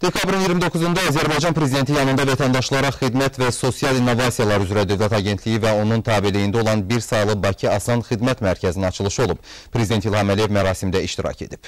Dekabrın 29-da Azərbaycan Prezidenti yanında vətəndaşlara xidmət və sosial innovasiyalar üzrə Dövlət Agentliyi və onun tabeliyində olan bir sayılı Bakı Asan Xidmət Mərkəzinin açılışı olub. Prezident İlham Əliyev mərasimdə iştirak edib.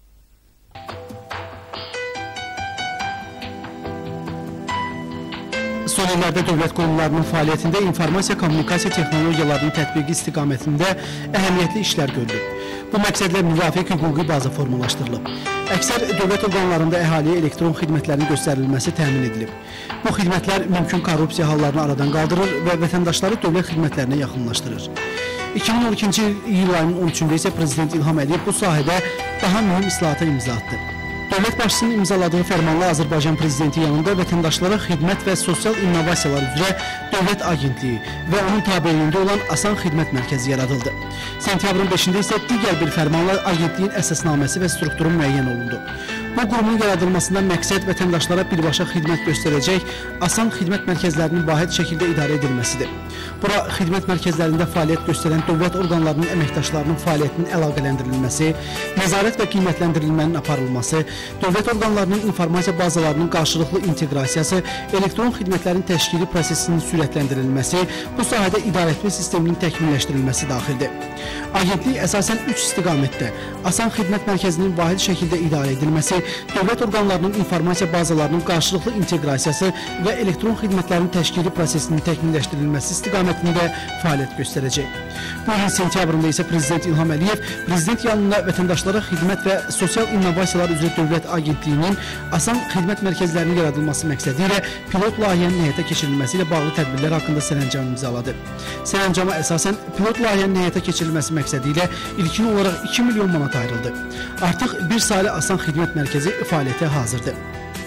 Son illərdə dövlət qurumlarının fəaliyyətində informasiya-kommunikasiya texnologiyalarının tətbiqi istiqamətində əhəmiyyətli işlər görülüb. Bu məqsədlə müvafiq hüquqi baza formalaşdırılıb. Əksər dövlət orqanlarında əhaliyə elektron xidmətlərin göstərilməsi təmin edilib. Bu xidmətlər mümkün korrupsiya hallarını aradan qaldırır və vətəndaşları dövlət xidmətlərinə yaxınlaşdırır. 2012-ci il ayının 13-də isə Prezident İlham Əliyev bu sahədə daha mühüm islahata imza atdı. Dövlət başçısının imzaladığı fərmanla Azərbaycan Prezidenti yanında vətəndaşlara xidmət və sosial innovasiyalar üzrə Dövlət Agentliyi və onun tabeliyində olan Asan Xidmət Mərkəzi yaradıldı. Sentyabrın 5-də isə digər bir fərmanla agentliyin əsasnaməsi və strukturu müəyyən olundu. Bu qurumun yaradılmasında məqsəd vətəndaşlara birbaşa xidmət göstərəcək Asan Xidmət Mərkəzlərinin vahid şəkildə idarə edilməsidir. Bura xidmət mərkəzlərində fəaliyyət göstərən dövlət orqanlarının əməkdaşlarının fəaliyyətinin əlaqələndirilməsi, nəzarət və qiymətləndirilmənin aparılması, dövlət orqanlarının informasiya bazalarının qarşılıqlı inteqrasiyası, elektron xidmətlərin təşkili prosesinin sürətləndirilməsi, bu sahədə idarəetmə sisteminin təkmilləşdirilməsi daxildir. Agentlik əsasən 3 istiqamətdə Asan Xidmət Mərkəzinin vahid şəkildə idarə edilməsi, dövlət orqanlarının informasiya bazalarının qarşılıqlı inteqrasiyası və elektron xidmətlərin təşkili prosesinin təkmilləşdirilməsi istiqamətində fəaliyyət göstərəcək. Bu ilin sentyabrında isə Prezident İlham Əliyev Prezident yanında vətəndaşlara xidmət və sosial innovasiyalar üzrə Dövlət Agentliyinin Asan Xidmət Mərkəzlərinin yaradılması məqsədi ilə pilot layihənin həyata keçirilməsi ilə bağlı tədbirlər haqqında sərəncam imzaladı. Sərəncama əsasən pilot layihənin həyata keçirilməsi məqsədi ilə ilkin olaraq 2 milyon manat ayrıldı. Artıq bir sayılı Asan Xidmət Mərkəzi fəaliyyətə hazırdır.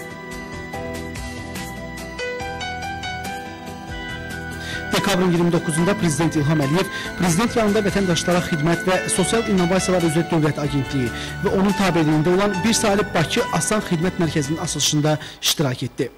Dekabrın 29-da Prezident İlham Əliyev Prezident yanında vətəndaşlara xidmət və sosial innovasiyalar üzrə Dövlət Agentliyi və onun tabeliyində olan bir sayılı Bakı Asan Xidmət Mərkəzinin açılışında iştirak etdi.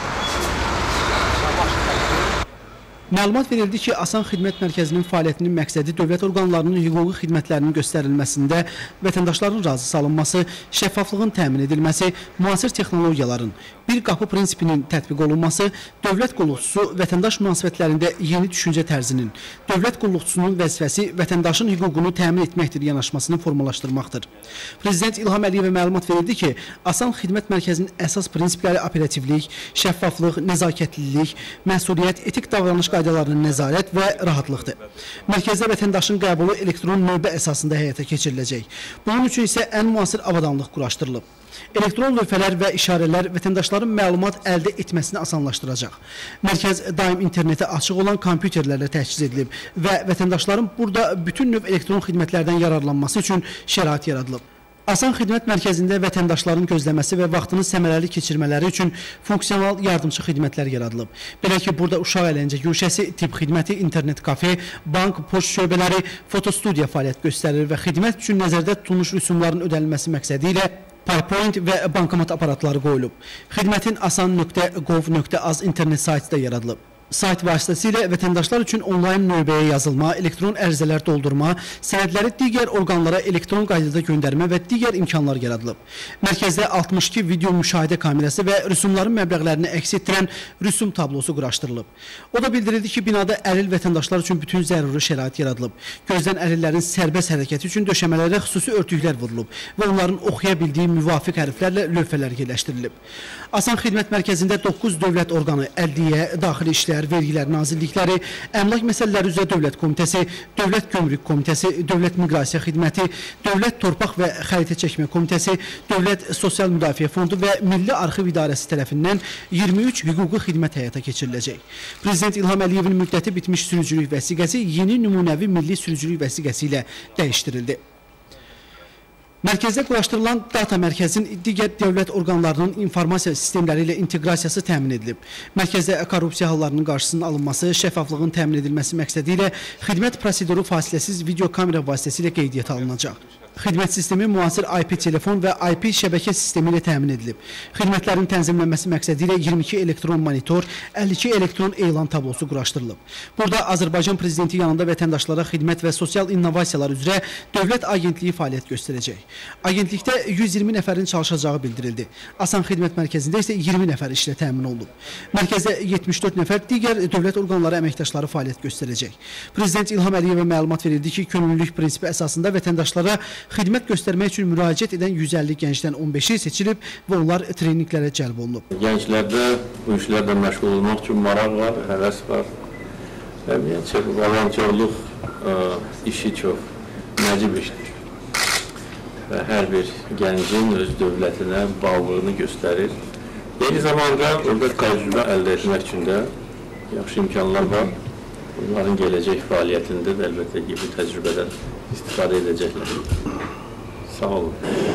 Məlumat verildi ki, Asan Xidmət Mərkəzinin fəaliyyətinin məqsədi dövlət orqanlarının hüquqi xidmətlərinin göstərilməsində vətəndaşların razı salınması, şəffaflığın təmin edilməsi, müasir texnologiyaların, bir qapı prinsipinin tətbiq olunması, dövlət qulluqçusu vətəndaş münasibətlərində yeni düşüncə tərzinin, dövlət qulluqçusunun vəzifəsi vətəndaşın hüququnu təmin etməkdir yanaşmasını formalaşdırmaqdır. Prezident İlham Əliyevə məlumat verildi ki, Asan Xidmət Mərkəzinin əsas prinsipləri operativlik, şəffaflıq, nəzakətlilik, məsuliyyət, etik davranış qaydalarının nəzarət və rahatlıqdır. Mərkəzdə vətəndaşın qəbulu elektron növbə əsasında həyata keçiriləcək. Bunun üçün isə ən müasir avadanlıq quraşdırılıb. Elektron lövhələr və işarələr vətəndaşların məlumat əldə etməsini asanlaşdıracaq. Mərkəz daim internetə açıq olan kompüterlərlə təchiz edilib və vətəndaşların burada bütün növ elektron xidmətlərdən yararlanması üçün şərait yaradılıb. Asan Xidmət Mərkəzində vətəndaşların gözləməsi və vaxtını səmərəli keçirmələri üçün funksional yardımçı xidmətlər yaradılıb. Belə ki, burada uşaq əyləncə güşəsi, tibb xidməti, internet kafe, bank, poçt şöbələri, fotostudiya fəaliyyət göstərir və xidmət üçün nəzərdə tutulmuş rüsumların ödənilməsi məqsədi ilə PowerPoint və bankomat aparatları qoyulub. Xidmətin asan.gov.az internet saytı da yaradılıb. Sayt vasitəsilə vətəndaşlar üçün onlayn növbəyə yazılma, elektron ərizələr doldurma, sənədləri digər orqanlara elektron qaydada göndərmə və digər imkanlar yaradılıb. Mərkəzdə 62 video müşahidə kamerası və rüsumların məbləğlərini əks etdirən rüsum tablosu quraşdırılıb. O da bildirildi ki, binada əlil vətəndaşlar üçün bütün zəruri şərait yaradılıb. Gözdən əlillərin sərbəst hərəkəti üçün döşəmələrə xüsusi örtüklər vurulub və onların oxuya bildiyi müvafiq hərflərlə lövhələr yerləşdirilib. Asan Xidmət Mərkəzində 9 dövlət orqanı, Ədliyyə, Daxili İşlər, Vergilər Nazirlikləri, Əmlak Məsələləri üzrə Dövlət Komitəsi, Dövlət Gömrük Komitəsi, Dövlət Miqrasiya Xidməti, Dövlət Torpaq və Xəritə Çəkmə Komitəsi, Dövlət Sosial Müdafiə Fondu və Milli Arxiv İdarəsi tərəfindən 23 hüquqi xidmət həyata keçiriləcək. Prezident İlham Əliyevin müddəti bitmiş sürücülük vəsiqəsi yeni nümunəvi milli sürücülük vəsiqəsi ilə dəyişdirildi. Mərkəzdə quraşdırılan data mərkəzin digər dövlət orqanlarının informasiya sistemləri ilə inteqrasiyası təmin edilib. Mərkəzdə korrupsiya hallarının qarşısının alınması, şəffaflığın təmin edilməsi məqsədi ilə xidmət proseduru fasiləsiz video kamera vasitəsilə qeydiyyata alınacaq. Xidmət sistemi müasir IP telefon və IP şəbəkə sistemi ilə təmin edilib. Xidmətlərin tənzimlənməsi məqsədi ilə 22 elektron monitor, 52 elektron elan tablosu quraşdırılıb. Burada Azərbaycan Prezidenti yanında vətəndaşlara xidmət və sosial innovasiyalar üzrə Dövlət Agentliyi fəaliyyət göstərəcək. Agentlikdə 120 nəfərin çalışacağı bildirildi. Asan Xidmət Mərkəzində isə 20 nəfər işlə təmin olunub. Mərkəzdə 74 nəfər digər dövlət orqanları əməkdaşları fəaliyyət göstərəcək. Prezident İlham Əliyevə məlumat verildi ki, könüllülük prinsipi əsasında vətəndaşlara xidmət göstərmək üçün müraciət edən 150 gəncdən 15-i seçilib və onlar treninqlərə cəlb olunub. Gənclərdə bu işlərlə məşğul olmaq üçün maraq var, həvəs var. Volontyorluq işi çox nəcib işdir. Və hər bir gəncin öz dövlətinə bağlılığını göstərir. Eyni zamanda orada təcrübə əldə etmək üçün də yaxşı imkanlar var. Bunların gələcək fəaliyyətində də əlbəttə ki, bu təcrübədən istifadə edəcəklər. Sağ olun.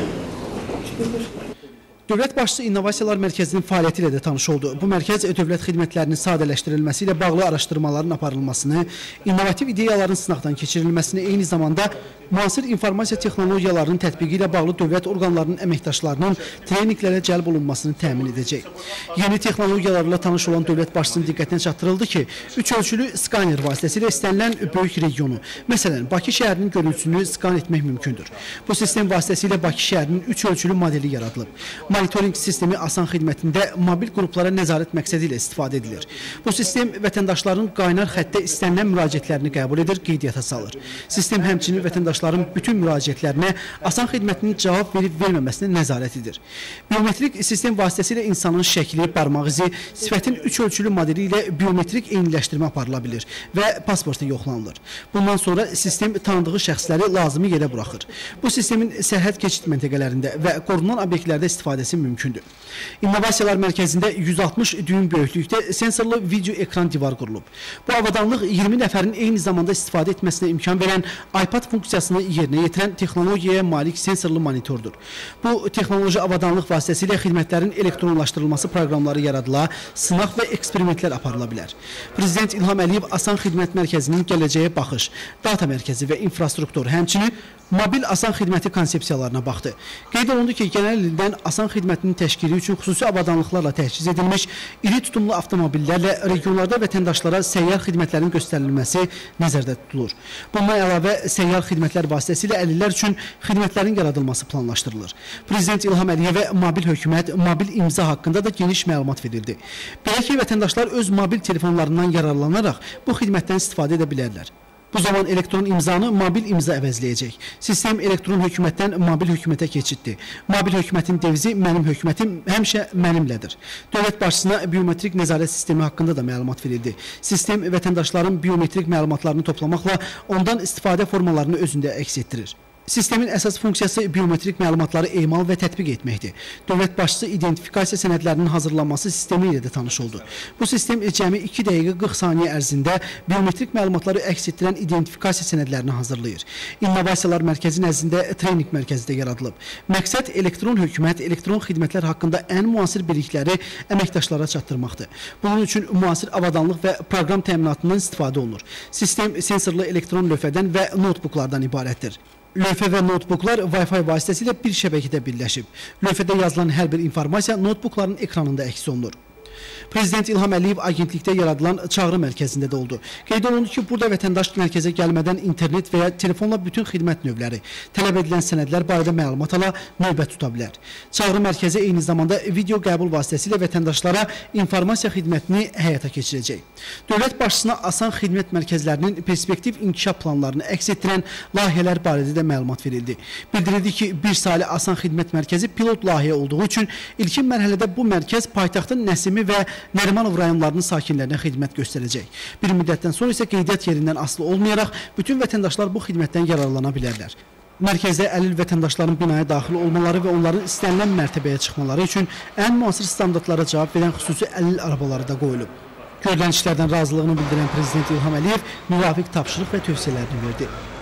Dövlət başçısı İnnovasiyalar Mərkəzinin fəaliyyəti ilə də tanış oldu. Bu mərkəz dövlət xidmətlərinin sadələşdirilməsi ilə bağlı araşdırmaların aparılmasını, innovativ ideyaların sınaqdan keçirilməsini, eyni zamanda müasir informasiya texnologiyalarının tətbiqi ilə bağlı dövlət orqanlarının əməkdaşlarının treninqlərə cəlb olunmasını təmin edəcək. Yeni texnologiyalarla tanış olan dövlət başçısının diqqətinə çatdırıldı ki, 3 ölçülü skaner vasitəsilə istənilən böyük regionu, məsələn, Bakı şəhərinin görüntüsünü skan etmək mümkündür. Bu sistem vasitəsilə Bakı şəhərinin 3 ölçülü modeli yaradılıb. Monitoring sistemi Asan xidmətində mobil qruplara nəzarət məqsədi ilə istifadə edilir. Bu sistem vətəndaşların qaynar xəttə istənilən müraciətlərini qəbul edir, qeydiyyata salır. Sistem həmçinin vətəndaşların bütün müraciətlərinə Asan xidmətinin cavab verib-verməməsinə nəzarət edir. Biometrik sistem vasitəsilə insanın şəkli, parmaq izi, sifətin 3 ölçülü modeli ilə biometrik eyniləşdirmə aparıla bilir və pasportu yoxlanılır. Bundan sonra sistem tanıdığı şəxsləri lazımi yerə buraxır. Bu sistemin sərhəd keçid məntəqələrində və qorunan obyektlərdə istifadəsi mümkündür. İnnovasiyalar Mərkəzində 160 düyüm böyüklükdə sensorlu video ekran divar qurulub. Bu avadanlıq 20 nəfərin eyni zamanda istifadə etməsinə imkan verən iPad funksiyasını yerinə yetirən texnologiyaya malik sensorlu monitordur. Bu texnoloji avadanlıq vasitəsilə xidmətlərin elektronlaşdırılması proqramları yaradıla, sınaq və eksperimentlər aparıla bilər. Prezident İlham Əliyev Asan Xidmət Mərkəzinin gələcəyə baxış, data mərkəzi və infrastruktur, həmçinin mobil Asan xidməti konsepsiyalarına baxdı. Qeyd olundu ki, genel ildən Asan xidmətinin təşkili üçün xüsusi avadanlıqlarla təchiz edilmiş iri tutumlu avtomobillərlə regionlarda vətəndaşlara səyyar xidmətlərin göstərilməsi nəzərdə tutulur. Bundan əlavə səyyar xidmətlər vasitəsilə əlillər üçün xidmətlərin yaradılması planlaşdırılır. Prezident İlham Əliyevə mobil hökumət, mobil imza haqqında da geniş məlumat verildi. Belə ki, vətəndaşlar öz mobil telefonlarından yararlanaraq bu xidmətdən istifadə edə bilərlər. Bu zaman elektron imzanı mobil imza əvəzləyəcək. Sistem elektron hökumətdən mobil hökumətə keçiddir. Mobil hökumətin devizi mənim hökumətim həmişə mənimlədir. Dövlət başçısına biometrik nəzarət sistemi haqqında da məlumat verildi. Sistem vətəndaşların biometrik məlumatlarını toplamaqla ondan istifadə formalarını özündə əks etdirir. Sistemin əsas funksiyası biometrik məlumatları emal və tətbiq etməkdir. Dövlət başçısı identifikasiya sənədlərinin hazırlanması sistemi ilə də tanış oldu. Bu sistem cəmi 2 dəqiqə 40 saniyə ərzində biometrik məlumatları əks etdirən identifikasiya sənədlərini hazırlayır. İnnovasiyalar Mərkəzi nəzdində treninq mərkəzi də yaradılıb. Məqsəd elektron hökumət, elektron xidmətlər haqqında ən müasir bilikləri əməkdaşlara çatdırmaqdır. Bunun üçün müasir avadanlıq və proqram təminatından istifadə olunur. Sistem sensorlu elektron lövhədən və notebooklardan ibarətdir. Lövhə və notebooklar Wi-Fi vasitəsilə bir şəbəkədə birləşib. Lövhədə yazılan hər bir informasiya notebookların ekranında əks olunur. Prezident İlham Əliyev agentlikdə yaradılan çağrı mərkəzində də oldu. Qeyd olundu ki, burada vətəndaş mərkəzə gəlmədən internet və ya telefonla bütün xidmət növləri, tələb edilən sənədlər barədə məlumat ala, növbət tuta bilər. Çağrı mərkəzi eyni zamanda video qəbul vasitəsilə vətəndaşlara informasiya xidmətini həyata keçirəcək. Dövlət başçısına Asan xidmət mərkəzlərinin perspektiv inkişaf planlarını əks etdirən layihələr barədə də məlumat verildi. Bildirildi ki, bir saylı Asan xidmət mərkəzi pilot layihə olduğu üçün ilkin mərhələdə bu mərkəz paytaxtın Nəsimi və Nərimanov rayonlarının sakinlərinə xidmət göstərəcək. Bir müddətdən sonra isə qeydiyyat yerindən asılı olmayaraq bütün vətəndaşlar bu xidmətdən yararlana bilərlər. Mərkəzdə əlil vətəndaşların binaya daxil olmaları və onların istənilən mərtəbəyə çıxmaları üçün ən müasir standartlara cavab verən xüsusi əlil arabaları da qoyulub. Görülən işlərdən razılığını bildirən Prezident İlham Əliyev müvafiq tapşırıq və tövsiyələrini verdi.